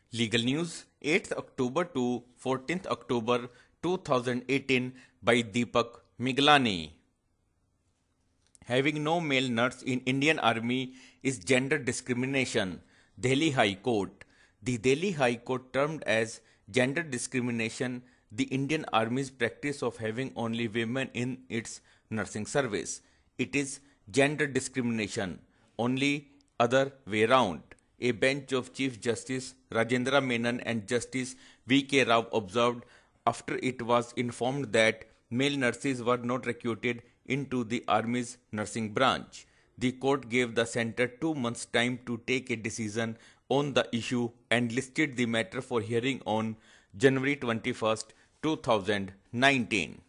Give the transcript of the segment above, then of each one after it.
Legal News 8th October to 14th October 2018 by Deepak Miglani. Having no male nurse in Indian Army is gender discrimination. Delhi High Court. The Delhi High Court termed as gender discrimination the Indian Army's practice of having only women in its nursing service. It is gender discrimination, only other way round. A bench of Chief Justice Rajendra Menon and Justice V.K. Rao observed after it was informed that male nurses were not recruited into the Army's nursing branch. The court gave the center 2 months' time to take a decision on the issue and listed the matter for hearing on January 21st, 2019.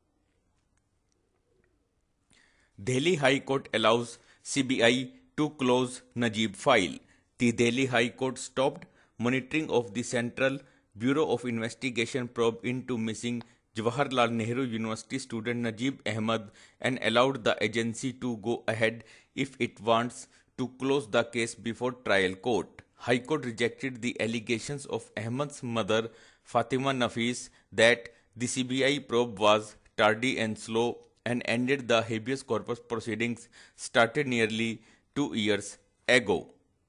Delhi High Court allows CBI to close Najib file. The Delhi High Court stopped monitoring of the Central Bureau of Investigation probe into missing Jawaharlal Nehru University student Najib Ahmed and allowed the agency to go ahead if it wants to close the case before trial court. High Court rejected the allegations of Ahmed's mother Fatima Nafis that the CBI probe was tardy and slow and ended the habeas corpus proceedings started nearly 2 years ago.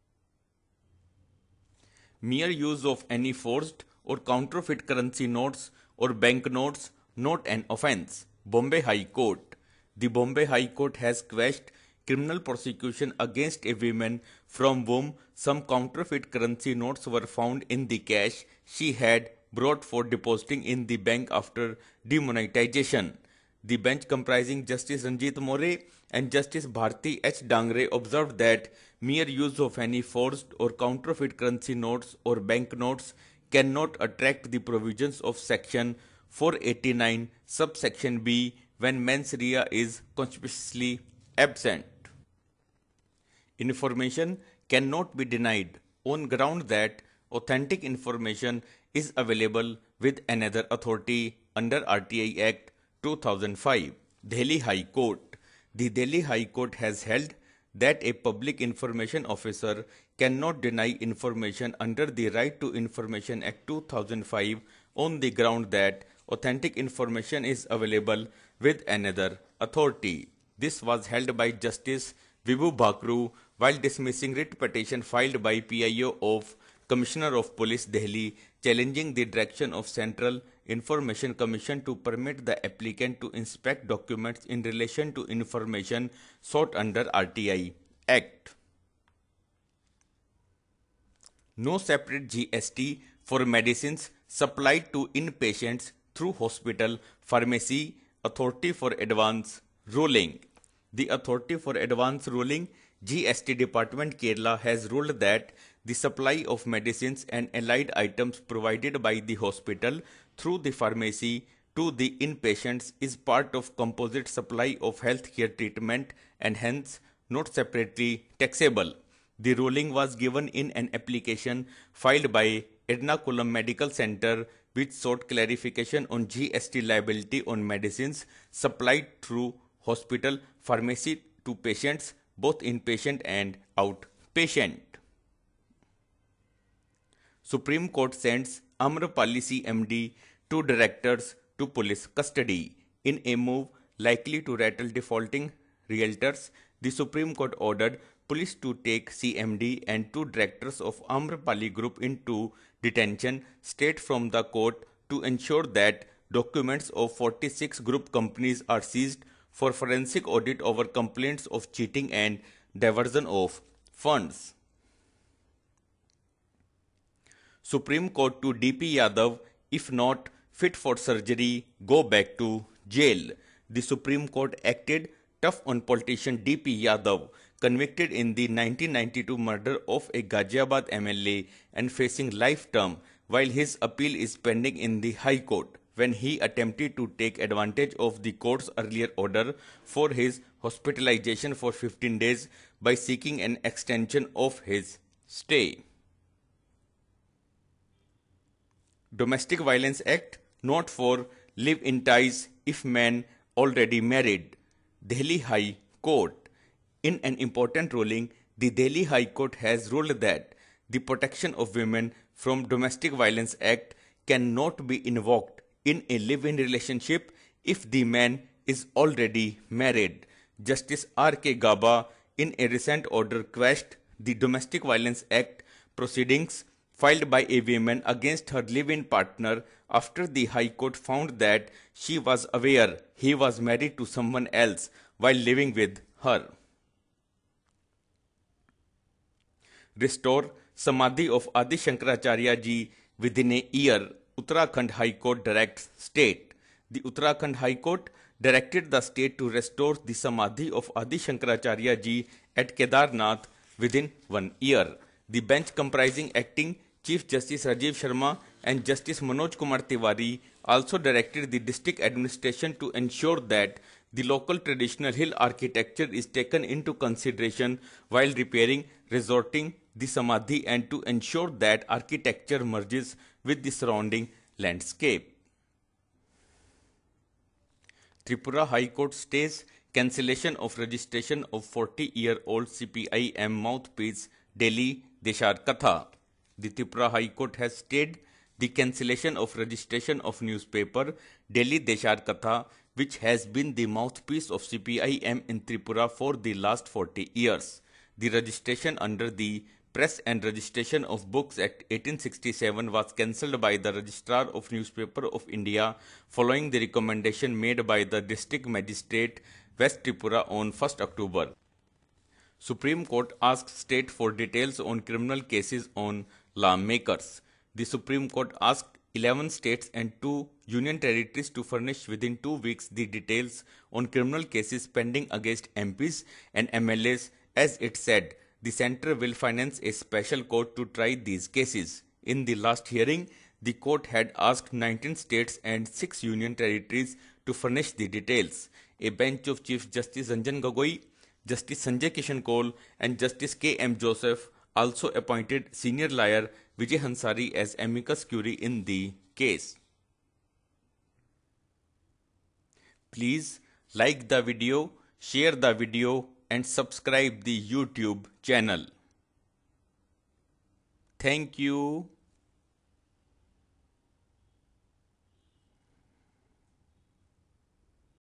Mere use of any forged or counterfeit currency notes or banknotes not an offence. Bombay High Court. The Bombay High Court has quashed criminal prosecution against a woman from whom some counterfeit currency notes were found in the cash she had brought for depositing in the bank after demonetization. The bench comprising Justice Ranjit More and Justice Bharti H. Dangre observed that mere use of any forged or counterfeit currency notes or banknotes cannot attract the provisions of Section 489 subsection B when mens rea is conspicuously absent. Information cannot be denied on ground that authentic information is available with another authority under RTI Act 2005. Delhi High Court. The Delhi High Court has held that a public information officer cannot deny information under the Right to Information Act 2005 on the ground that authentic information is available with another authority. This was held by Justice Vibhu Bhakru while dismissing writ petition filed by PIO of Commissioner of Police Delhi challenging the direction of Central Information Commission to permit the applicant to inspect documents in relation to information sought under RTI Act. No separate GST for medicines supplied to inpatients through hospital, pharmacy, Authority for Advance ruling. The Authority for Advance ruling GST Department Kerala has ruled that the supply of medicines and allied items provided by the hospital through the pharmacy to the inpatients is part of composite supply of healthcare treatment and hence not separately taxable. The ruling was given in an application filed by Ernakulam Medical Center which sought clarification on GST liability on medicines supplied through hospital pharmacy to patients, both inpatient and outpatient. Supreme Court sends Amrapali CMD 2 directors to police custody. In a move likely to rattle defaulting realtors, the Supreme Court ordered police to take CMD and 2 directors of Amrapali Group into detention straight from the court to ensure that documents of 46 group companies are seized for forensic audit over complaints of cheating and diversion of funds. Supreme Court to DP Yadav, if not fit for surgery, go back to jail. The Supreme Court acted tough on politician DP Yadav, convicted in the 1992 murder of a Ghaziabad MLA and facing life term, while his appeal is pending in the High Court, when he attempted to take advantage of the court's earlier order for his hospitalization for 15 days by seeking an extension of his stay. Domestic Violence Act not for live-in ties if man already married. Delhi High Court. In an important ruling, the Delhi High Court has ruled that the protection of women from Domestic Violence Act cannot be invoked in a live-in relationship if the man is already married. Justice R.K. Gaba, in a recent order, quashed the Domestic Violence Act proceedings filed by a woman against her live-in partner after the High Court found that she was aware he was married to someone else while living with her. Restore Samadhi of Adi Shankaracharya Ji within a year, Uttarakhand High Court directs state. The Uttarakhand High Court directed the state to restore the Samadhi of Adi Shankaracharya Ji at Kedarnath within 1 year. The bench, comprising acting Chief Justice Rajiv Sharma and Justice Manoj Kumar Tiwari, also directed the district administration to ensure that the local traditional hill architecture is taken into consideration while repairing, resorting the Samadhi, and to ensure that architecture merges with the surrounding landscape. Tripura High Court stays cancellation of registration of 40-year-old CPIM mouthpiece Delhi Deshar Katha. The Tripura High Court has stayed the cancellation of registration of newspaper Delhi Deshar Katha, which has been the mouthpiece of CPIM in Tripura for the last 40 years. The registration under the Press and Registration of Books Act 1867 was cancelled by the Registrar of Newspaper of India following the recommendation made by the District Magistrate West Tripura on 1st October. Supreme Court asks state for details on criminal cases on lawmakers. The Supreme Court asked 11 states and 2 union territories to furnish within 2 weeks the details on criminal cases pending against MPs and MLAs. As it said, the centre will finance a special court to try these cases. In the last hearing, the court had asked 19 states and 6 union territories to furnish the details. A bench of Chief Justice Ranjan Gogoi, Justice Sanjay Kishan Kaul and Justice K.M. Joseph also appointed senior lawyer Vijay Hansari as amicus curiae in the case. Please like the video, share the video and subscribe the YouTube channel. Thank you.